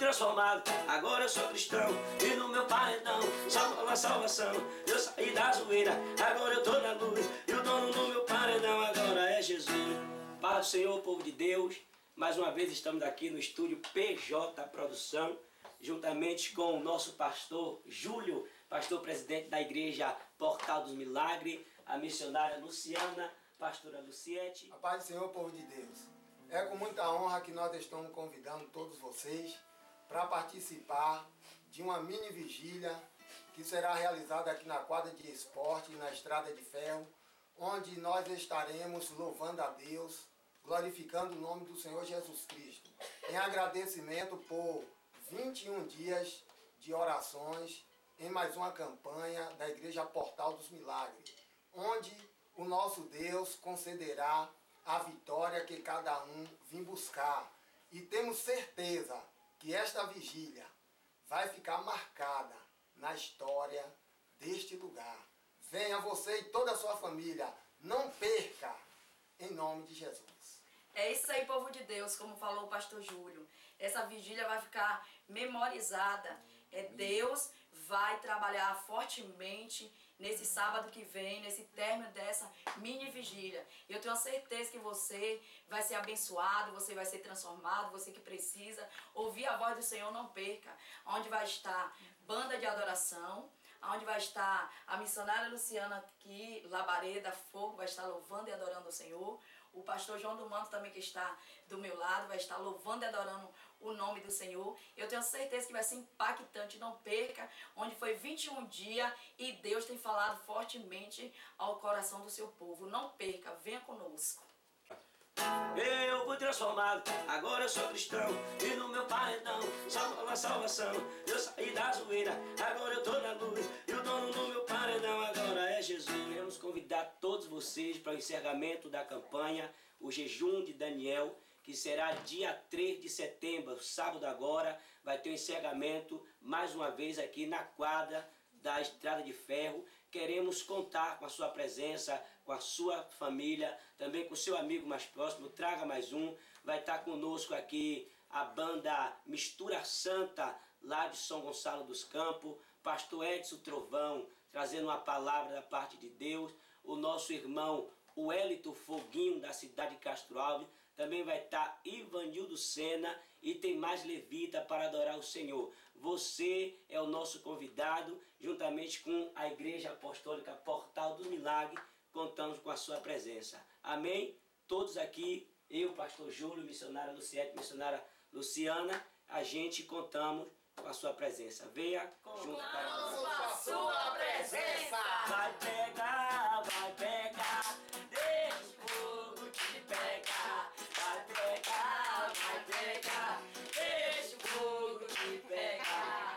transformado, agora eu sou cristão. E no meu paredão, só com a salvação. Eu saí da zoeira, agora eu tô na luz. E o dono do meu paredão agora é Jesus. Paz do Senhor, povo de Deus. Mais uma vez estamos aqui no estúdio PJ Produção, juntamente com o nosso pastor Júlio, pastor presidente da igreja Portal dos Milagres, a missionária Luciana, pastora Luciete. A paz do Senhor, povo de Deus. É com muita honra que nós estamos convidando todos vocês para participar de uma mini vigília que será realizada aqui na quadra de esporte, na Estrada de Ferro, onde nós estaremos louvando a Deus, glorificando o nome do Senhor Jesus Cristo, em agradecimento por 21 dias de orações em mais uma campanha da Igreja Portal dos Milagres, onde o nosso Deus concederá a vitória que cada um vem buscar. E temos certeza que esta vigília vai ficar marcada na história deste lugar. Venha você e toda a sua família, não perca, em nome de Jesus. É isso aí, povo de Deus, como falou o pastor Júlio. Essa vigília vai ficar memorizada. Deus vai trabalhar fortemente nesse sábado que vem, nesse término dessa mini vigília. Eu tenho a certeza que você vai ser abençoado, você vai ser transformado, você que precisa ouvir a voz do Senhor, não perca. Onde vai estar banda de adoração, onde vai estar a missionária Luciana aqui, Labareda, Fogo, vai estar louvando e adorando o Senhor. O pastor João do Manto também, que está do meu lado, vai estar louvando e adorando o nome do Senhor. Eu tenho certeza que vai ser impactante, não perca, onde foi 21 dias e Deus tem falado fortemente ao coração do seu povo. Não perca, venha conosco. Eu fui transformado, agora eu sou cristão. E no meu paredão, só com a salvação. Eu saí da zoeira, agora eu tô na luz. E o dono do meu paredão agora é Jesus. Queremos convidar todos vocês para o encerramento da campanha, o jejum de Daniel, que será dia 3 de setembro, sábado agora. Vai ter o encerramento mais uma vez aqui na quadra da Estrada de Ferro. Queremos contar com a sua presença, com a sua família, também com o seu amigo mais próximo. Traga mais um. Vai estar conosco aqui a banda Mistura Santa, lá de São Gonçalo dos Campos. Pastor Edson Trovão, trazendo uma palavra da parte de Deus. O nosso irmão o Elito Foguinho, da cidade de Castro Alves. Também vai estar Ivanildo Sena e tem mais levita para adorar o Senhor. Você é o nosso convidado, juntamente com a Igreja Apostólica Portal do Milagre, contamos com a sua presença. Amém? Todos aqui, eu, pastor Júlio, missionária Luciete, missionária Luciana, a gente contamos com a sua presença. Venha junto com a sua presença. Vai pegar, deixa o fogo te pegar. Vai pegar, deixa o fogo te pegar.